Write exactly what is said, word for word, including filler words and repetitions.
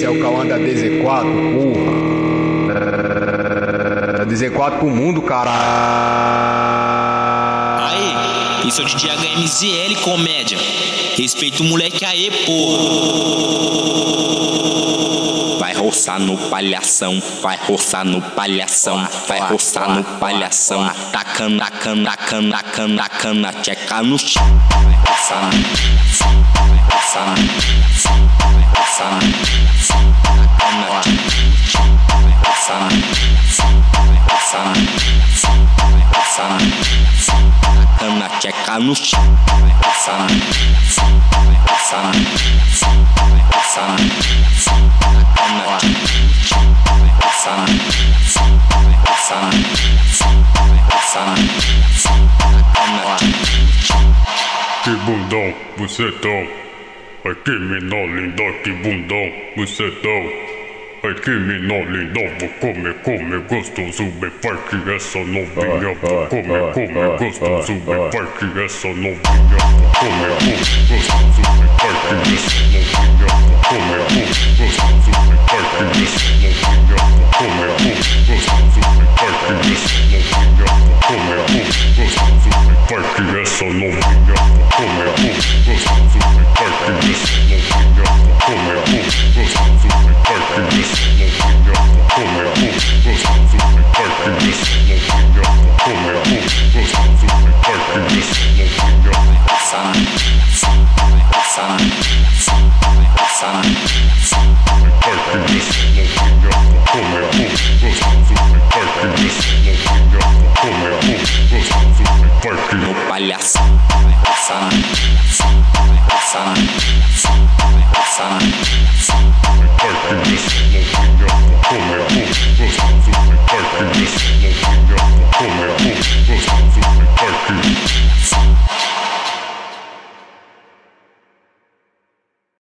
é o Kauã Da Dz quatro, porra. D Z quatro pro mundo, caralho. Aí, isso é o D J H M Z L, comédia. Respeita o moleque aí, porra. Vai roçar no palhação, vai roçar no palhação, vai roçar no palhação. Tacana, tacana, tacana, tacana, tacana, tcheca no chão. Vai roçar no palhação, vai roçar no palhação, vai roçar no palhação. Tacana, vai roçar no palhação, vai roçar no palhação, vai roçar no palhação. Tacana, tcheca no chão. Vai roçar no palhação, vai roçar no palhação, vai roçar no palhação. Tacana, vai roçar no palhação, vai roçar no palhação, vai roçar no palhação. Tacana, que bundão, bucetão. Ai que menor lindão, que bundão, bucetão. Ai que menor lindão, vou comer, comer gostoso, bem forte essa novinha. Vou comer, comer gostoso, bem forte essa novinha. Vou comer, comer gostoso, bem forte essa novinha. Vou comer, comer gostoso, bem forte essa novinha. Vou comer, comer gostoso, bem forte essa novinha. Vou comer, comer gostoso, bem forte essa novinha. Vou comer, comer gostoso, bem forte essa novinha. Vou comer, comer gostoso, bem forte essa novinha. Vou comer, comer gostoso, bem forte essa novinha. Vou comer, comer gostoso, bem forte essa novinha. vai roçar no palhação, vai roçar no palhação, vai roçar no palhação. Bem forte essa novinha. Vou comer, comer gostoso, bem forte essa novinha. Vou comer, comer gostoso, bem forte no palhação, vai roçar no palhação, vai roçar no palhação, vai roçar no